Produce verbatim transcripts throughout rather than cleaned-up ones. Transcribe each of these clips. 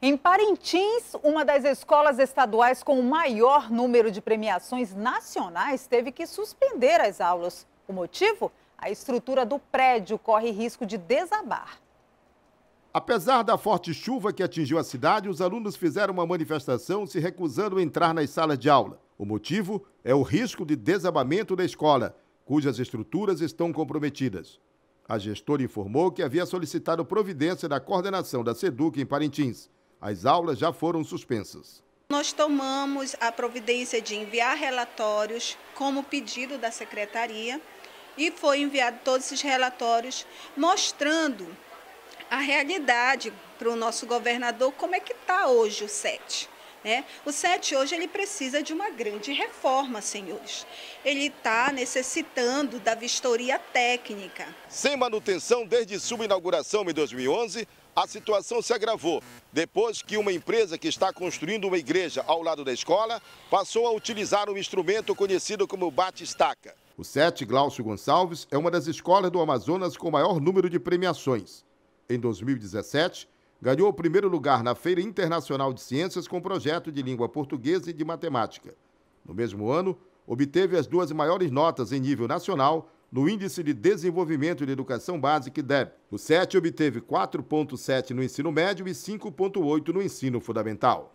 Em Parintins, uma das escolas estaduais com o maior número de premiações nacionais teve que suspender as aulas. O motivo? A estrutura do prédio corre risco de desabar. Apesar da forte chuva que atingiu a cidade, os alunos fizeram uma manifestação se recusando a entrar nas salas de aula. O motivo é o risco de desabamento da escola, cujas estruturas estão comprometidas. A gestora informou que havia solicitado providência da coordenação da SEDUC em Parintins. As aulas já foram suspensas. Nós tomamos a providência de enviar relatórios como pedido da secretaria e foi enviado todos esses relatórios mostrando a realidade para o nosso governador, como é que está hoje o SET. Né? O SET hoje ele precisa de uma grande reforma, senhores. Ele está necessitando da vistoria técnica. Sem manutenção desde sua inauguração em dois mil e onze, a situação se agravou depois que uma empresa que está construindo uma igreja ao lado da escola passou a utilizar um instrumento conhecido como bate-estaca. O SET Glaucio Gonçalves é uma das escolas do Amazonas com maior número de premiações. Em dois mil e dezessete, ganhou o primeiro lugar na Feira Internacional de Ciências com projeto de língua portuguesa e de matemática. No mesmo ano, obteve as duas maiores notas em nível nacional no Índice de Desenvolvimento de Educação Básica, I D E B. O SET obteve quatro ponto sete no ensino médio e cinco ponto oito no ensino fundamental.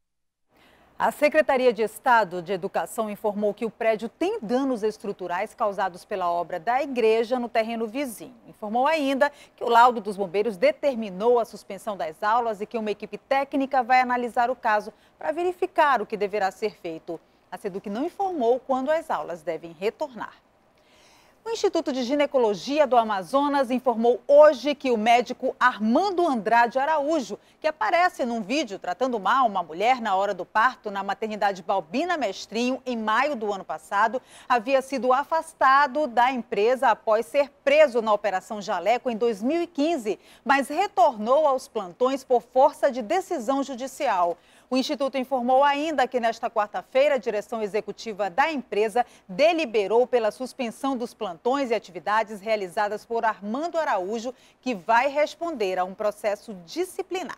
A Secretaria de Estado de Educação informou que o prédio tem danos estruturais causados pela obra da igreja no terreno vizinho. Informou ainda que o laudo dos bombeiros determinou a suspensão das aulas e que uma equipe técnica vai analisar o caso para verificar o que deverá ser feito. A SEDUC não informou quando as aulas devem retornar. O Instituto de Ginecologia do Amazonas informou hoje que o médico Armando Andrade Araújo, que aparece num vídeo tratando mal uma mulher na hora do parto na maternidade Balbina Mestrinho em maio do ano passado, havia sido afastado da empresa após ser preso na Operação Jaleco em dois mil e quinze, mas retornou aos plantões por força de decisão judicial. O Instituto informou ainda que nesta quarta-feira a direção executiva da empresa deliberou pela suspensão dos plantões e atividades realizadas por Armando Araújo, que vai responder a um processo disciplinar.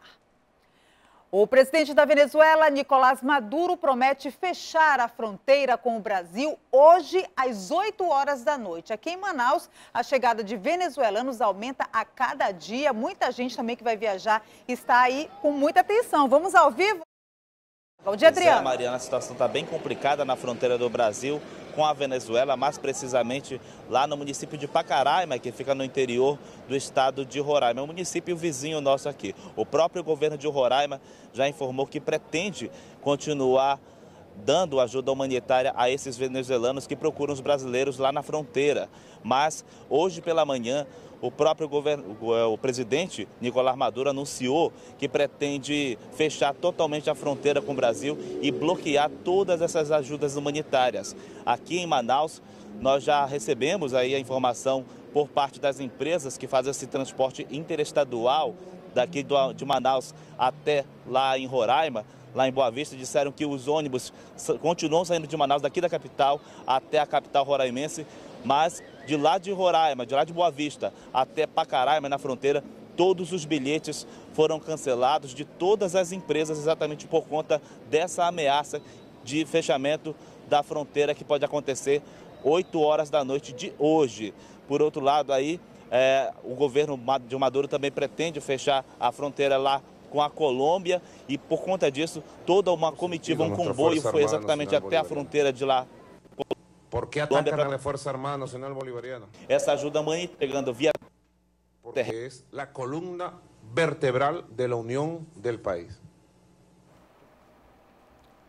O presidente da Venezuela, Nicolás Maduro, promete fechar a fronteira com o Brasil hoje às oito horas da noite. Aqui em Manaus, a chegada de venezuelanos aumenta a cada dia. Muita gente também que vai viajar está aí com muita atenção. Vamos ao vivo? Bom dia, Adriano. É, Mariana, a situação está bem complicada na fronteira do Brasil com a Venezuela, mais precisamente lá no município de Pacaraima, que fica no interior do estado de Roraima. É um município vizinho nosso aqui. O próprio governo de Roraima já informou que pretende continuar dando ajuda humanitária a esses venezuelanos que procuram os brasileiros lá na fronteira. Mas hoje pela manhã, o próprio governo, o presidente Nicolás Maduro anunciou que pretende fechar totalmente a fronteira com o Brasil e bloquear todas essas ajudas humanitárias. Aqui em Manaus, nós já recebemos aí a informação por parte das empresas que fazem esse transporte interestadual daqui de Manaus até lá em Roraima. Lá em Boa Vista, disseram que os ônibus continuam saindo de Manaus, daqui da capital até a capital roraimense, mas de lá de Roraima, de lá de Boa Vista até Pacaraima, na fronteira, todos os bilhetes foram cancelados de todas as empresas, exatamente por conta dessa ameaça de fechamento da fronteira que pode acontecer oito horas da noite de hoje. Por outro lado, aí, é, o governo de Maduro também pretende fechar a fronteira lá com a Colômbia e, por conta disso, toda uma comitiva, um comboio foi exatamente até a fronteira de lá. ¿Por qué atacan a la Fuerza Armada Nacional Bolivariana? Essa ajuda mãe pegando via Porque es la columna vertebral de la unión del país.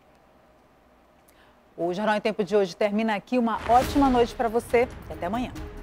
O Jornal em Tempo de hoje termina aqui. Uma ótima noite para você e até amanhã.